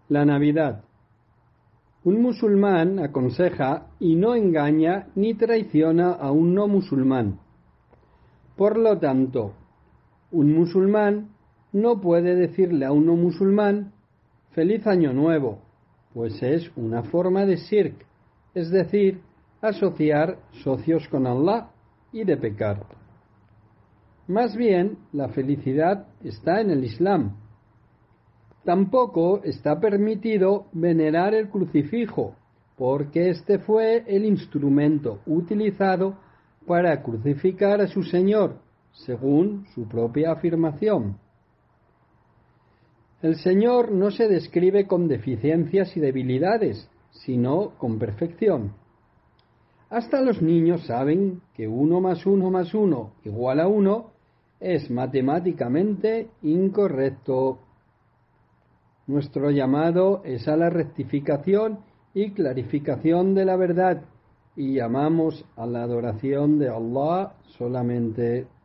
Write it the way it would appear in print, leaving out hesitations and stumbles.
La Navidad. Un musulmán aconseja y no engaña ni traiciona a un no musulmán. Por lo tanto, un musulmán no puede decirle a un no musulmán «Feliz Año Nuevo», pues es una forma de shirk, es decir, asociar socios con Allah y de pecar. Más bien, la felicidad está en el Islam. Tampoco está permitido venerar el crucifijo, porque este fue el instrumento utilizado para crucificar a su Señor, según su propia afirmación. El Señor no se describe con deficiencias y debilidades, sino con perfección. Hasta los niños saben que 1 más 1 más 1 igual a 1 es matemáticamente incorrecto. Nuestro llamado es a la rectificación y clarificación de la verdad y llamamos a la adoración de Allah solamente.